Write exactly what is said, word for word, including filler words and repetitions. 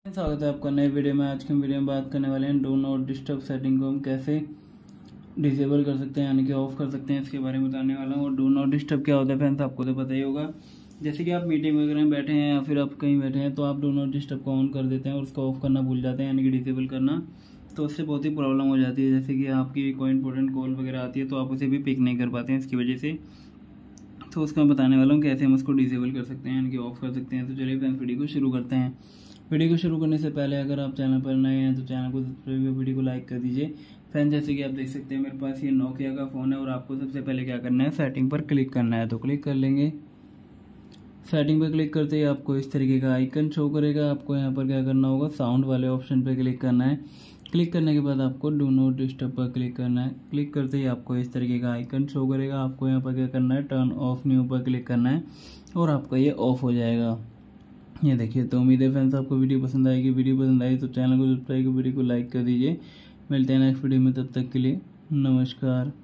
स्वागत है आपका नए वीडियो में। आज की वीडियो में बात करने वाले हैं डू नॉट डिस्टर्ब सेटिंग को हम कैसे डिसेबल कर सकते हैं, यानी कि ऑफ कर सकते हैं, इसके बारे में बताने वाला हूँ। और डू नॉट डिस्टर्ब क्या होता है फ्रेंड्स, आपको तो पता ही होगा। जैसे कि आप मीटिंग वगैरह में बैठे हैं या फिर आप कहीं बैठे हैं तो आप डू नॉट डिस्टर्ब को ऑन कर देते हैं और उसको ऑफ करना भूल जाते हैं, यानी कि डिसेबल करना। तो उससे बहुत ही प्रॉब्लम हो जाती है। जैसे कि आपकी कोई इंपॉर्टेंट कॉल वगैरह आती है तो आप उसे भी पिक नहीं कर पाते हैं इसकी वजह से। तो उसका मैं बताने वाला हूँ कैसे हम उसको डिसेबल कर सकते हैं, यानी कि ऑफ कर सकते हैं। तो चलिए फ्रेंड्स वीडियो को शुरू करते हैं। वीडियो को शुरू करने से पहले अगर आप चैनल पर नए हैं तो चैनल को सब्सक्राइब, वीडियो को लाइक कर दीजिए। फ्रेंड जैसे कि आप देख सकते हैं मेरे पास ये नोकिया का फ़ोन है और आपको सबसे पहले क्या करना है, सेटिंग पर क्लिक करना है। तो क्लिक कर लेंगे। सेटिंग पर क्लिक करते ही आपको इस तरीके का आइकन शो करेगा। आपको यहाँ पर क्या करना होगा, साउंड वाले ऑप्शन पर क्लिक करना है। क्लिक करने के बाद आपको डू नॉट डिस्टर्ब पर क्लिक करना है। क्लिक करते ही आपको इस तरीके का आइकन शो करेगा। आपको यहाँ पर क्या करना है, टर्न ऑफ न्यू पर क्लिक करना है और आपका ये ऑफ हो जाएगा। ये देखिए। तो उम्मीद है फ्रेंड्स आपको वीडियो पसंद आएगी। वीडियो पसंद आई तो चैनल को सब्सक्राइब, वीडियो को लाइक कर दीजिए। मिलते हैं नेक्स्ट वीडियो में, तब तक के लिए नमस्कार।